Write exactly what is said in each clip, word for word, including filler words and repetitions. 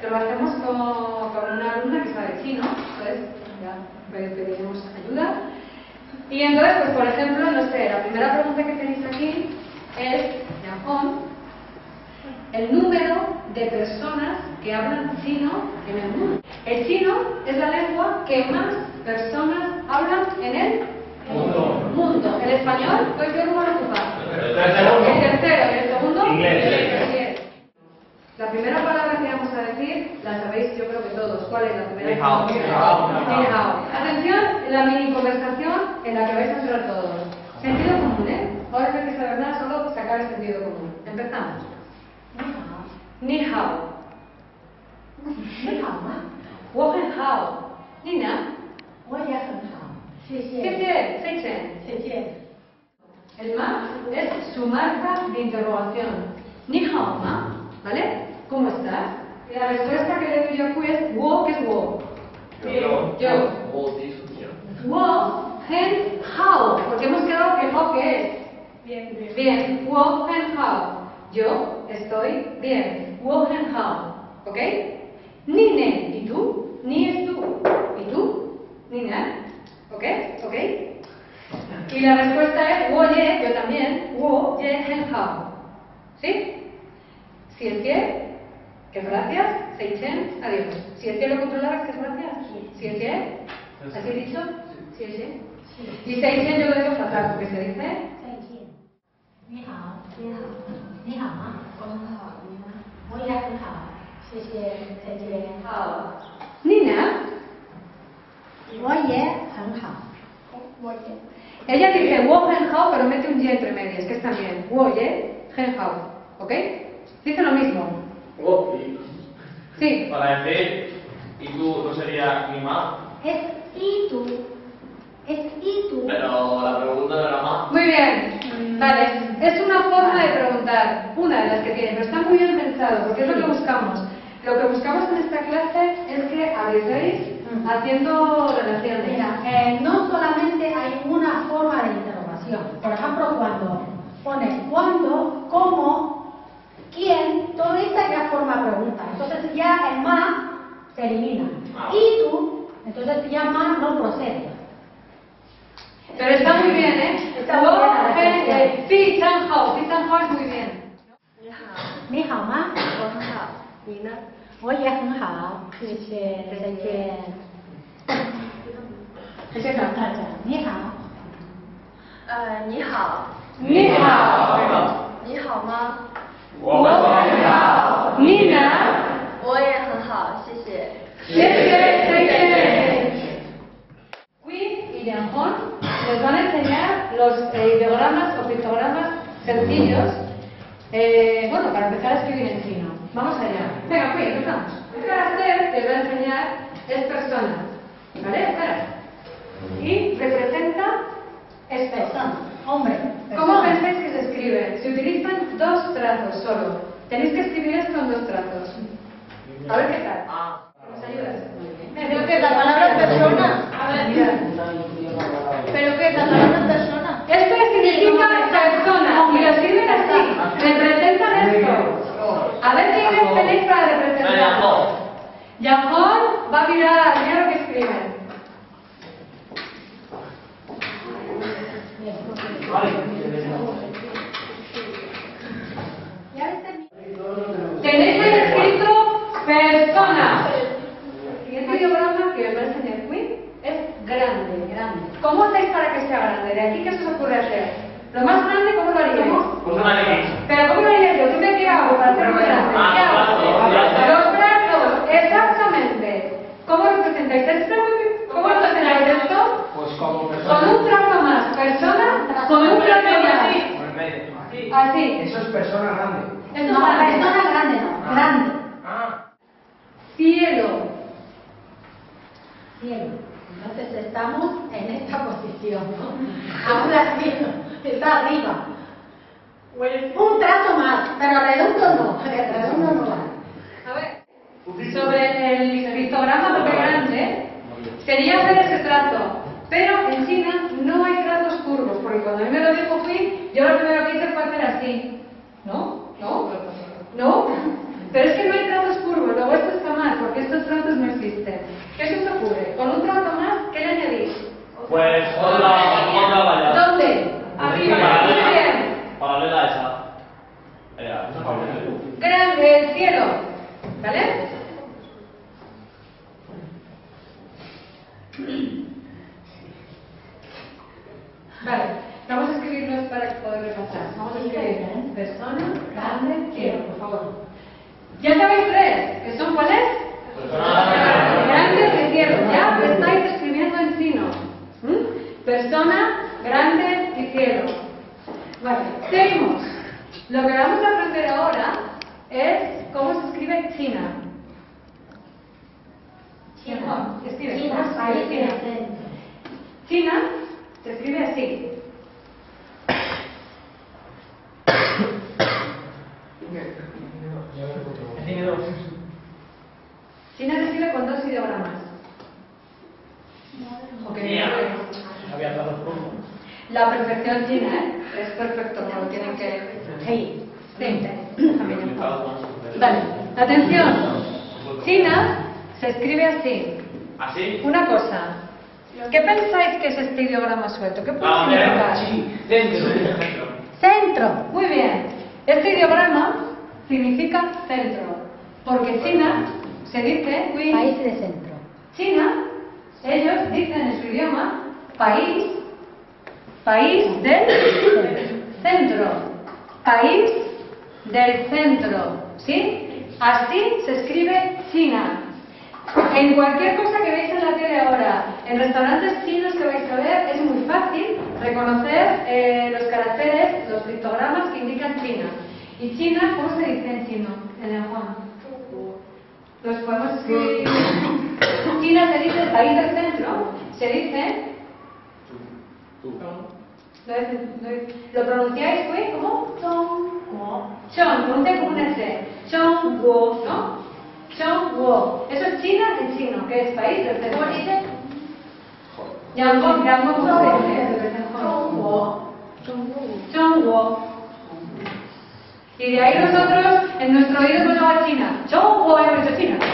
que lo hacemos con, con una alumna que sabe chino, entonces ya pediremos ayuda. Y entonces, pues por ejemplo, no sé, la primera pregunta que tenéis aquí es, Japón, el número de personas que hablan chino en el mundo. El chino es la lengua que más personas hablan en el mundo. mundo. El español, pues ¿qué número ocupa? El tercero. ¿Y el segundo? Inglés. La primera palabra que vamos a decir, la sabéis yo creo que todos. ¿Cuál es la primera? Ni hao. Ni hao. Atención, la mini conversación en la que vais a entrar todos. Sentido común, ¿eh? Ahora no hay que saber nada, solo sacar el sentido común. Empezamos. Ni hao. Ni hao ma. Wo hen hao. Ni na. Wo ye hen hao. Sí, sí. ¿Qué quiere? Sei chen. Sí, sí. El ma es su marca de interrogación. Ni hao ma. ¿Vale? ¿Cómo estás? Y la respuesta que le doy yo aquí es wo, ¿qué es wo? Yo. Yo. Wo, Wo hen hao. Porque hemos quedado que ho, ¿qué es? Bien, bien. Bien. Wo hen hao. Yo estoy bien. Wo hen hao. ¿Ok? Ni ne. ¿Y tú? Ni es tú. ¿Y tú? Ni na. ¿Ok? ¿Ok? Y la respuesta es wo ye, yo también. Wo ye hen hao. ¿Sí? Si el que, que es gracias. Sei chen, adiós. Si el que lo controlas, que es gracias. Si el que, ¿así he dicho? Si el que. Y sei chen yo lo digo fatal, porque se dice. Ni hao. Ni hao. Ni hao ma. Wo ye hen hao. Sí, sí. Sí, sí. Hao. Nina. Wo ye hen hao. Wo ye. Ella dice wo hen hao, pero mete un ye entre medias, que está bien. Wo ye hen hao. ¿Ok? Dice lo mismo. Wo, y Sí. para decir, y tú no sería ni ma, Es y tú. Es y tú. pero la pregunta no era ma. Muy bien. Vale. Es una forma de preguntar, una de las que tiene, pero está muy bien pensado, porque es lo que buscamos. Lo que buscamos en esta clase es que abricéis haciendo relaciones. Mira, eh, no solamente hay una forma de interrogación. Por ejemplo, cuando pones cuándo, cómo, quién, todo esto es la forma de pregunta. Entonces ya el más se elimina. Ah. Y tú, entonces ya más no procede. Pero está muy bien, ¿eh? Está muy bien, la respuesta. Sí, Chan Hao. Sí, Chan Hao es muy bien. 你好吗？ 我很好，你呢？ 我也很好，谢谢，再见。 谢谢大家。 你好， 呃，你好， 你好。 你好吗？ 我们很好。 你呢？ 我也很好，谢谢。 谢谢，谢谢。Qui y Yanjon les van a enseñar los eh, ideogramas o pictogramas sencillos. Eh, bueno, para empezar a escribir en chino. Vamos allá. Venga, Qui, empezamos. Este carácter te va a enseñar es persona. ¿Vale? Espera. Y representa es persona. hombre. ¿Cómo pensáis que se escribe? Se utilizan dos trazos solo. Tenéis que escribir esto en dos trazos. A ver qué tal. ¿Nos ayudas? ¿Pero qué? ¿La palabra persona? A ver, mira. ¿Pero qué? ¿La palabra persona? Esto significa persona y lo escriben así. Representan esto. A ver qué tenéis para representar. Yanjon va a mirar, mira lo que escriben. Tenéis el escrito persona. El siguiente diagrama que me va a enseñar Qui es grande, grande. ¿Cómo hacéis para que sea grande? De aquí, ¿qué se os ocurre hacer? Lo más grande, ¿cómo lo haríais? Pues una X. Pero ¿cómo lo haríais yo? ¿Tú qué qué hago para hacerlo grande? ¿Qué hago? Los brazos, exactamente. ¿Cómo representáis esto? ¿Cómo representáis esto? Pues como Con un trazo más. Persona, con un trazo más. Así. Eso es persona grande. Esto No, es grande. persona grande no, grande. Ah. Cielo. Cielo. Entonces estamos en esta posición, ¿no? Ahora sí, está arriba. Un trazo más, pero redondo no, redondo no va. A ver, sobre el pictograma porque grande, sería hacer ese trazo. Pero en China no hay trazos curvos, porque cuando a mí me lo dijo Qui, yo lo primero que hice fue hacer así. ¿No? ¿No? ¿No? Pero es que no hay trazos curvos, luego esto está mal. Pues otra, otra valla. ¿Dónde? Arriba. Muy bien. Paralela a esa. Ella, esa paralela. Grande el cielo. ¿Vale? Vale. Vamos a escribirlos para poder repasar. Vamos a escribir persona, grande, cielo, por favor. Ya sabéis tres, que son cuáles? Grande y cielo. Ya lo estáis escribiendo en chino. ¿Mm? Persona, grande y cielo. Vale, seguimos. Lo que vamos a aprender ahora es cómo se escribe China. China. Escribe. China, ¿Cómo se país escribe del China? centro. China se escribe así. China se escribe con dos ideogramas. Ok. La perfección china, ¿eh? Es perfecto, no lo tienen que... Sí, sí, también. Vale, atención. China se escribe así. ¿Así? Una cosa. ¿Qué pensáis que es este ideograma suelto? ¿Qué puede Ah, mira. significar? Dentro. Centro. Muy bien. Este ideograma significa centro. Porque China se dice... País de centro. China, ellos dicen en su idioma país, país del centro, país del centro, ¿sí? Así se escribe China. En cualquier cosa que veis en la tele ahora, en restaurantes chinos que vais a ver, es muy fácil reconocer eh, los caracteres, los pictogramas que indican China. ¿Y China cómo se dice en chino, en el Juan? Los podemos escribir. China se dice el país del centro, se dice. ¿Lo, lo, lo pronunciáis, güey? ¿Cómo? Chongguo. Chong, con un T como un S. Chongguo, ¿no? Chongguo. Eso es China en chino, que es país del centro. ¿Cómo dice? Yangon, Yangon, ¿cómo se dice? Chongguo. Chongguo. Y de ahí nosotros, en nuestro oído hemos llamado China. Chongguo, hemos dicho China.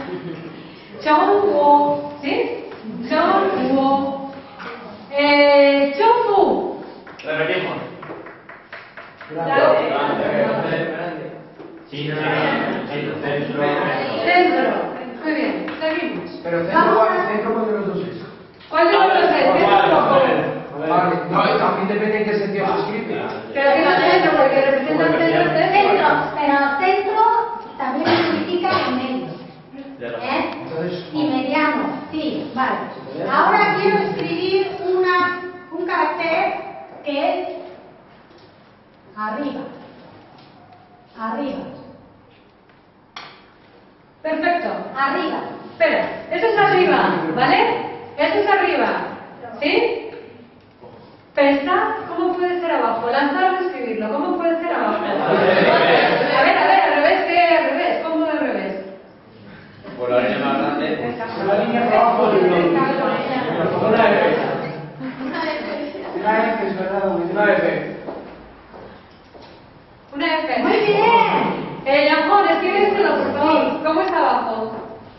Chongguo, ¿sí? Chongguo. Eh, Chongfu. Repetimos. Grande. China, China, centro. Centro. Muy bien, seguimos. Pero centro, centro con los dos es. ¿Cuál de los dos es? Vale, no, también depende en qué sentido se escribe. Pero que no centro, porque representa el centro del Centro, pero centro también significa medio. ¿Eh? Entonces, Y mediano, sí, vale. Ahora quiero escribir una, un carácter que es arriba. Arriba. Perfecto. Arriba. Espera, eso es arriba, ¿vale? Eso es arriba, ¿sí? Pensad cómo puede ser abajo. Lanzaros a escribirlo. ¿Cómo puede ser abajo? A ver, a ver, al revés, ¿qué hay al revés? ¿Cómo al revés? Por la línea más grande. la línea de abajo de una F. Una F, es verdad, una F. Una F. Muy bien. Eh, Yamón, escríbeselo, por favor. ¿Cómo es abajo?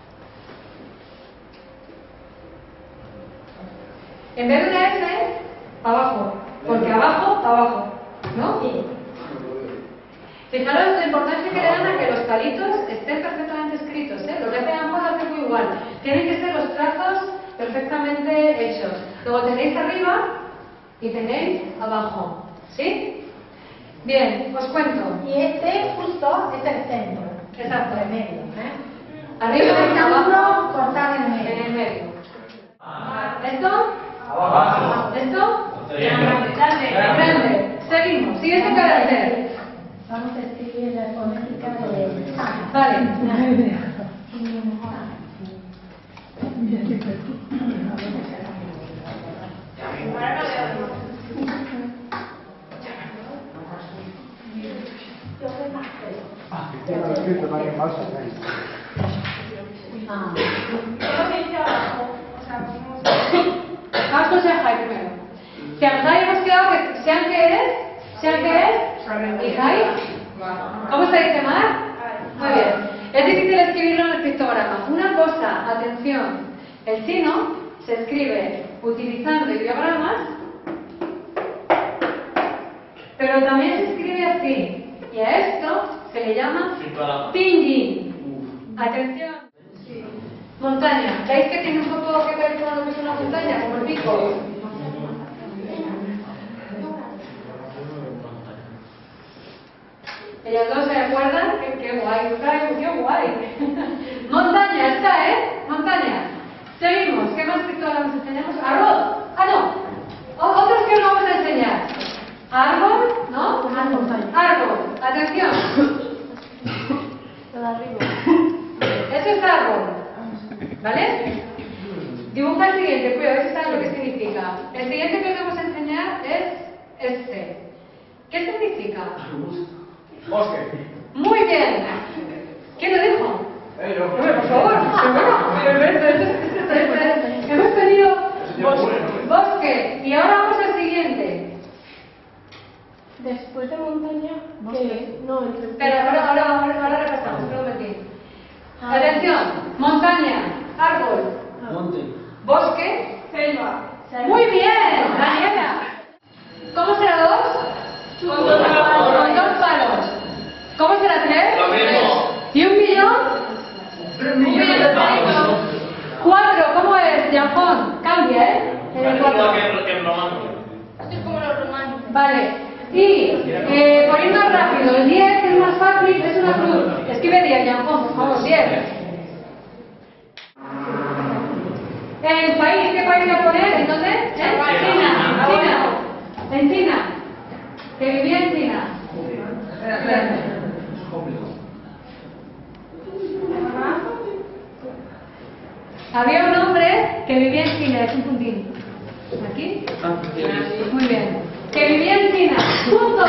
En vez de una F, abajo. Porque abajo, abajo. ¿No? Sí. Fijaros la importancia que le dan a que los palitos estén perfectamente escritos, ¿eh? Lo que hace Yamón lo hace muy igual. Tienen que ser los trazos perfectamente hechos. Luego tenéis arriba y tenéis abajo. ¿Sí? Bien, os cuento. Y este justo es el centro. Exacto. El medio. ¿eh? Arriba y Rectángulo abajo, cortado en el en medio. el medio. ¿Esto? Abajo. ¿Esto? Grande. Grande. Grande. Seguimos. Sigue este carácter. Vamos a escribir la fonética de Sana. Vale. Ya lo he escrito, no hay más. Ah. Vamos con Shanghai primero. Shanghai hemos quedado que sean que es, sean que es, y Hai. ¿Cómo se dice Mar? Muy bien. Es difícil escribirlo en el pictograma. Una cosa, atención, el chino se escribe utilizando ideogramas, pero también se escribe así. Y a esto se le llama pinyin. Atención. Montaña. ¿Veis que tiene un poco que ver con lo que es una montaña? Como el pico. Ellos dos se acuerdan que qué guay, qué guay. Montaña, está, ¿eh? Montaña. Seguimos. ¿Qué más que todavía nos enseñamos? Árbol. Ah, no. O- Otros que os vamos a enseñar. Árbol, ¿no? Árbol. Atención. Eso es árbol. ¿Vale? Dibuja el siguiente, cuidado, a ver si sabes lo que significa. El siguiente que os vamos a enseñar es este. ¿Qué significa? Bosque. Muy bien. ¿Quién lo dijo? Eh, no. Hombre, por favor. Hemos tenido bosque. Y ahora vamos al siguiente. Después de montaña, que no, entre... Espera, ahora, ahora, ahora, ahora repasamos, un momentín. Atención, montaña, árbol, Monte. bosque, selva. Muy bien, Daniela. ¿Cómo será dos? Con dos palos. Con dos palos. ¿Cómo será tres? Lo mismo. ¿Y un millón? Un millón de palos. Cuatro, ¿cómo es? Japón, cambia, ¿eh? En el cuatro. que en romano. Esto es como los romanos. Vale. Y, eh, por ir más rápido, el diez es más fácil, es una cruz. Escribe diez, Japón, por favor, diez. El país, ¿qué país voy a poner? ¿En dónde? ¿En China. China. En China. Que vivía en China. Había un hombre que vivía en China, es un puntín. ¿Aquí? Muy bien. Que vivía en China. Punto.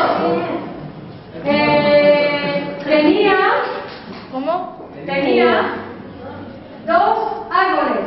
Eh, tenía, ¿Cómo? tenía dos árboles.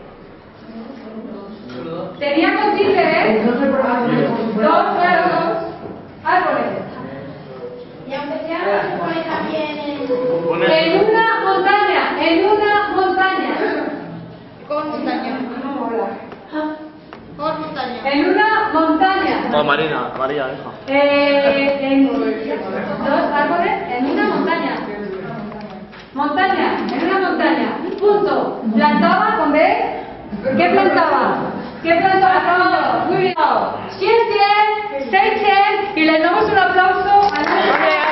Tenía con tilde, ¿eh? Dos, claro, dos árboles. Y aunque sea, se pone también en... En una montaña, en una montaña. ¿Cómo montaña? No mola. ¿Cómo montaña? En una montaña. No, Marina, María, hija. Eh, en dos árboles en una montaña. Montaña, en una montaña. Punto. Plantaba con B. ¿Qué plantaba? ¿Qué plantaba? Muy bien. Cien, cien, seis, cien. Y le damos un aplauso a nuestra